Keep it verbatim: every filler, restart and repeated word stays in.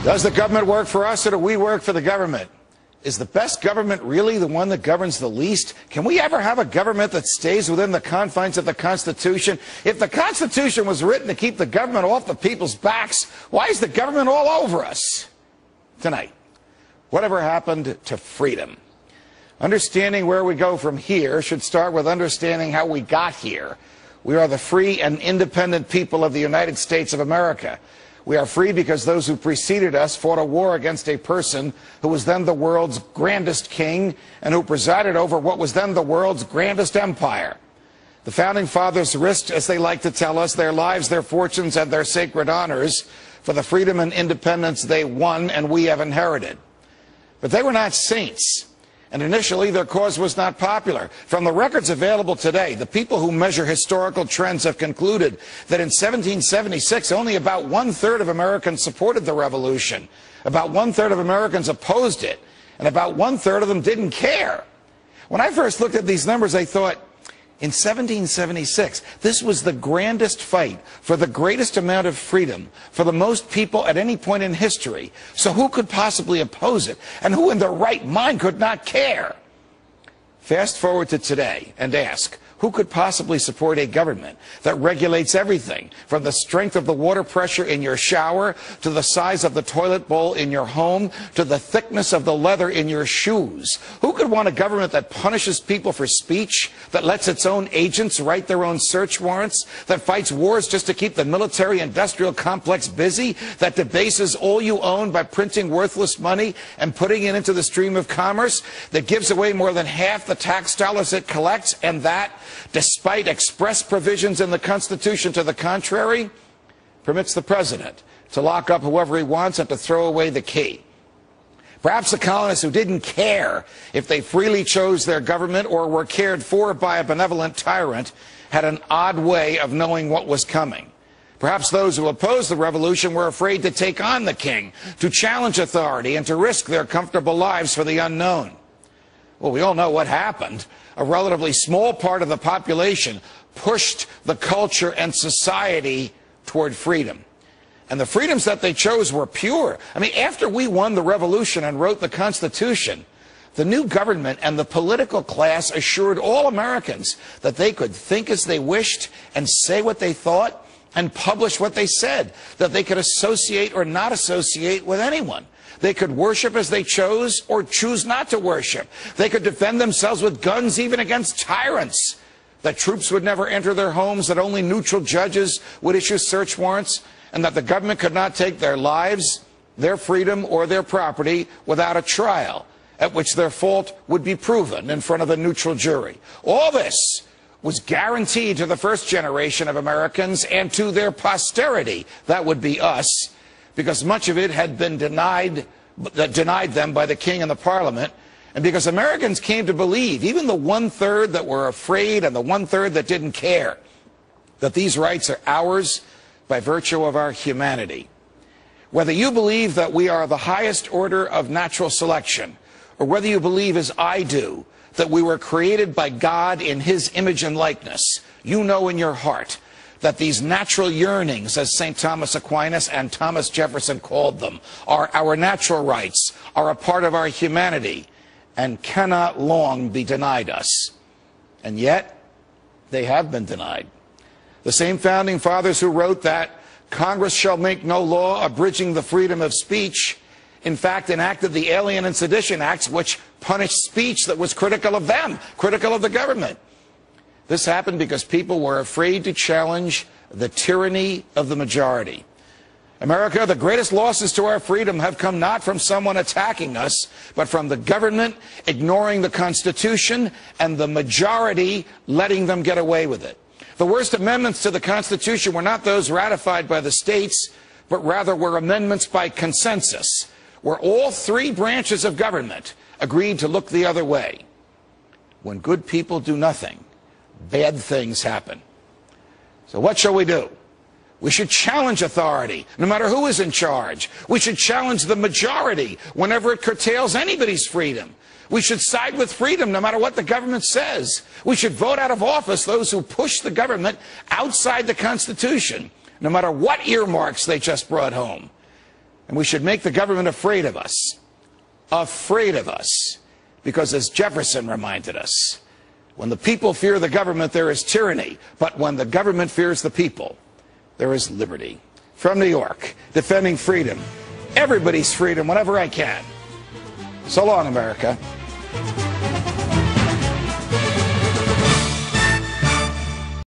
Does the government work for us, or do we work for the government? Is the best government really the one that governs the least? Can we ever have a government that stays within the confines of the Constitution? If the Constitution was written to keep the government off the people's backs, why is the government all over us? Tonight, whatever happened to freedom? Understanding where we go from here should start with understanding how we got here. We are the free and independent people of the United States of America. We are free because those who preceded us fought a war against a person who was then the world's grandest king and who presided over what was then the world's grandest empire. The Founding Fathers risked, as they like to tell us, their lives, their fortunes, and their sacred honors for the freedom and independence they won and we have inherited. But they were not saints. And initially, their cause was not popular. From the records available today, the people who measure historical trends have concluded that in seventeen seventy-six, only about one-third of Americans supported the revolution, about one-third of Americans opposed it, and about one-third of them didn't care. When I first looked at these numbers, I thought, in seventeen seventy-six, this was the grandest fight for the greatest amount of freedom for the most people at any point in history. So who could possibly oppose it? And who in their right mind could not care? Fast forward to today and ask, who could possibly support a government that regulates everything from the strength of the water pressure in your shower to the size of the toilet bowl in your home to the thickness of the leather in your shoes? Who could want a government that punishes people for speech, that lets its own agents write their own search warrants, that fights wars just to keep the military-industrial complex busy, that debases all you own by printing worthless money and putting it into the stream of commerce, that gives away more than half the tax dollars it collects, and that, despite express provisions in the Constitution to the contrary, permits the president to lock up whoever he wants and to throw away the key? Perhaps the colonists who didn't care if they freely chose their government or were cared for by a benevolent tyrant had an odd way of knowing what was coming. Perhaps those who opposed the revolution were afraid to take on the king, to challenge authority, and to risk their comfortable lives for the unknown. Well, we all know what happened. A relatively small part of the population pushed the culture and society toward freedom. And the freedoms that they chose were pure. I mean, after we won the revolution and wrote the Constitution, the new government and the political class assured all Americans that they could think as they wished and say what they thought and publish what they said, that they could associate or not associate with anyone. They could worship as they chose or choose not to worship. They could defend themselves with guns even against tyrants. That troops would never enter their homes, that only neutral judges would issue search warrants, and that the government could not take their lives, their freedom, or their property without a trial, at which their fault would be proven in front of a neutral jury. All this was guaranteed to the first generation of Americans and to their posterity. That would be us, because much of it had been denied, that denied them by the king and the parliament, and because Americans came to believe, even the one-third that were afraid and the one-third that didn't care, that these rights are ours by virtue of our humanity. Whether you believe that we are the highest order of natural selection, or whether you believe, as I do, that we were created by God in his image and likeness, you know in your heart that these natural yearnings, as Saint Thomas Aquinas and Thomas Jefferson called them, are our natural rights, are a part of our humanity, and cannot long be denied us. And yet, they have been denied. The same Founding Fathers who wrote that Congress shall make no law abridging the freedom of speech, in fact, enacted the Alien and Sedition Acts, which punished speech that was critical of them, critical of the government. This happened because people were afraid to challenge the tyranny of the majority. America, the greatest losses to our freedom have come not from someone attacking us, but from the government ignoring the Constitution and the majority letting them get away with it. The worst amendments to the Constitution were not those ratified by the states, but rather were amendments by consensus, where all three branches of government agreed to look the other way. When good people do nothing, bad things happen. So what shall we do? We should challenge authority, no matter who is in charge. We should challenge the majority whenever it curtails anybody's freedom. We should side with freedom, no matter what the government says. We should vote out of office those who push the government outside the Constitution, no matter what earmarks they just brought home. And we should make the government afraid of us. Afraid of us. Because as Jefferson reminded us, when the people fear the government, there is tyranny. But when the government fears the people, there is liberty. From New York, defending freedom. Everybody's freedom whenever I can. So long, America.